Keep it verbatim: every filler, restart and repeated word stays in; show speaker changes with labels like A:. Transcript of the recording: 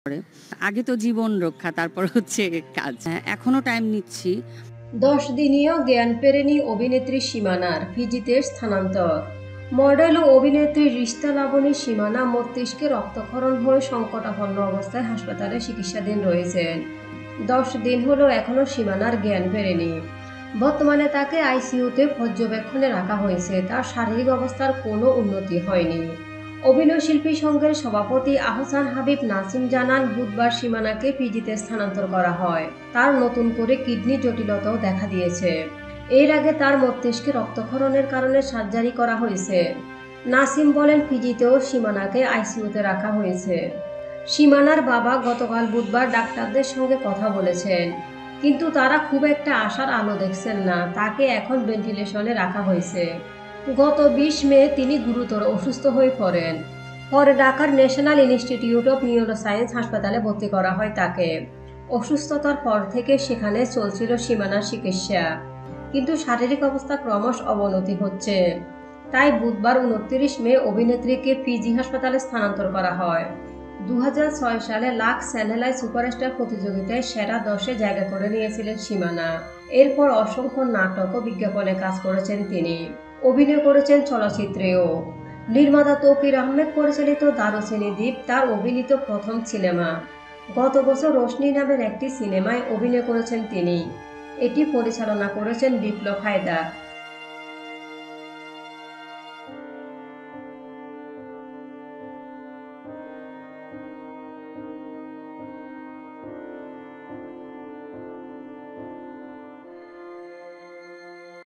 A: করে। আগে তো জীবন রক্ষা, তারপর হচ্ছে কাজ। হ্যাঁ, এখনো টাইম নিচ্ছি।
B: দশ দিনীয় জ্ঞান ফেরেনি অভিনেত্রী সীমানার, ফিজিতে স্থানান্তর। মডেল ও অভিনেত্রী রিশতা লাবণী সীমানা মস্তিষ্কে রক্তক্ষরণ হয়ে সংকটাপন্ন অবস্থায় হাসপাতালে চিকিৎসাধীন রয়েছেন। দশ দিন হলো এখনও সীমানার জ্ঞান ফেরেনি। বর্তমানে তাকে আইসিইউতে পর্যবেক্ষণে রাখা হয়েছে। তার শারীরিক অবস্থার কোনো উন্নতি হয়নি। অভিনয় শিল্পী সংঘের সভাপতি আহসান হাবিব নাসিম জানান, বুধবার সীমানাকে পিজিতে স্থানান্তর করা হয়। তার নতুন করে কিডনি জটিলতাও দেখা দিয়েছে। এর আগে তার মস্তিষ্কে রক্তক্ষরণের কারণে সার্জারি করা হয়েছে। নাসিম বলেন, পিজিতেও সীমানাকে আইসিইউতে রাখা হয়েছে। সীমানার বাবা গতকাল বুধবার ডাক্তারদের সঙ্গে কথা বলেছেন, কিন্তু তারা খুব একটা আশার আলো দেখছেন না। তাকে এখন ভেন্টিলেশনে রাখা হয়েছে। গত বিশ মে তিনি গুরুতর অসুস্থ হয়ে পড়েন। পরে ঢাকার ন্যাশনাল ইনস্টিটিউট অব নিউরোসায়েন্স হাসপাতালে ভর্তি করা হয় তাকে। অসুস্থতার পর থেকে সেখানে চলছিল সীমানার চিকিৎসা, কিন্তু শারীরিক অবস্থা ক্রমশ অবনতি হচ্ছে। তাই বুধবার উনত্রিশ মে অভিনেত্রীকে পিজি হাসপাতালে স্থানান্তর করা হয়। দু হাজার ছয় সালে লাক্স স্যানেলাই সুপারস্টার প্রতিযোগিতায় সেরা দশে জায়গা করে নিয়েছিলেন সীমানা। এরপর অসংখ্য নাটক ও বিজ্ঞাপনে কাজ করেছেন তিনি। অভিনয় করেছেন চলচ্চিত্রেও। নির্মাতা তৌকির আহমেদ পরিচালিত দারুচিনি দ্বীপ তার অভিনীত প্রথম সিনেমা। গত বছর রোশনি নামের একটি সিনেমায় অভিনয় করেছেন তিনি। এটি পরিচালনা করেছেন বিপ্লব হায়দার।